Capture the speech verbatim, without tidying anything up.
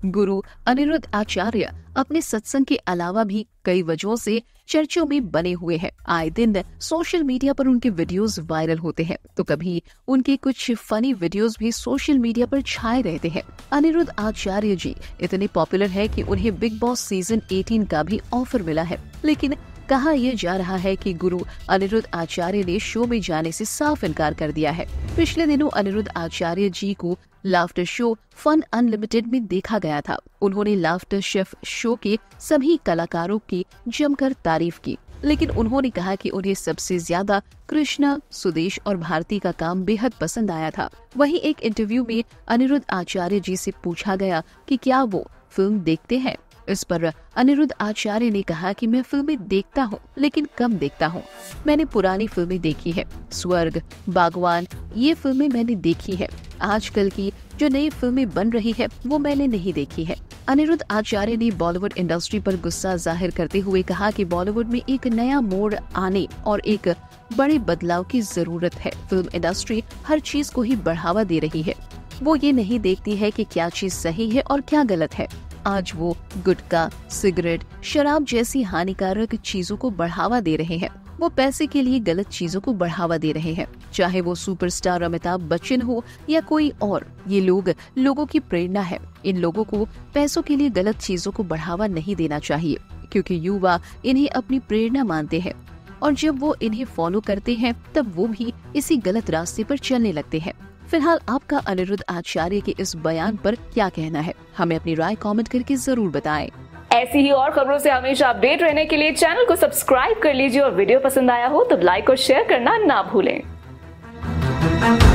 गुरु अनिरुद्ध आचार्य अपने सत्संग के अलावा भी कई वजहों से चर्चों में बने हुए हैं। आए दिन सोशल मीडिया पर उनके वीडियोस वायरल होते हैं, तो कभी उनके कुछ फनी वीडियोस भी सोशल मीडिया पर छाए रहते हैं। अनिरुद्ध आचार्य जी इतने पॉपुलर है कि उन्हें बिग बॉस सीजन अठारह का भी ऑफर मिला है, लेकिन कहा यह जा रहा है कि गुरु अनिरुद्ध आचार्य ने शो में जाने से साफ इनकार कर दिया है। पिछले दिनों अनिरुद्ध आचार्य जी को लाफ्टर शो फन अनलिमिटेड में देखा गया था। उन्होंने लाफ्टर शेफ शो के सभी कलाकारों की जमकर तारीफ की, लेकिन उन्होंने कहा कि उन्हें सबसे ज्यादा कृष्णा, सुदेश और भारती का काम बेहद पसंद आया था। वहीं एक इंटरव्यू में अनिरुद्ध आचार्य जी से पूछा गया कि क्या वो फिल्म देखते हैं। इस पर अनिरुद्ध आचार्य ने कहा कि मैं फिल्में देखता हूँ, लेकिन कम देखता हूँ। मैंने पुरानी फिल्में देखी है, स्वर्ग, बागवान, ये फिल्में मैंने देखी है। आजकल की जो नई फिल्में बन रही है वो मैंने नहीं देखी है। अनिरुद्ध आचार्य ने बॉलीवुड इंडस्ट्री पर गुस्सा जाहिर करते हुए कहा कि बॉलीवुड में एक नया मोड़ आने और एक बड़े बदलाव की जरूरत है। फिल्म इंडस्ट्री हर चीज को ही बढ़ावा दे रही है, वो ये नहीं देखती है कि क्या चीज सही है और क्या गलत है। आज वो गुटखा, सिगरेट, शराब जैसी हानिकारक चीजों को बढ़ावा दे रहे हैं। वो पैसे के लिए गलत चीजों को बढ़ावा दे रहे हैं, चाहे वो सुपरस्टार अमिताभ बच्चन हो या कोई और। ये लोग लोगों की प्रेरणा है। इन लोगों को पैसों के लिए गलत चीजों को बढ़ावा नहीं देना चाहिए, क्योंकि युवा इन्हें अपनी प्रेरणा मानते हैं और जब वो इन्हें फॉलो करते हैं तब वो भी इसी गलत रास्ते पर चलने लगते हैं। फिलहाल आपका अनिरुद्ध आचार्य के इस बयान पर क्या कहना है? हमें अपनी राय कमेंट करके जरूर बताएं। ऐसी ही और खबरों से हमेशा अपडेट रहने के लिए चैनल को सब्सक्राइब कर लीजिए और वीडियो पसंद आया हो तो लाइक और शेयर करना ना भूलें।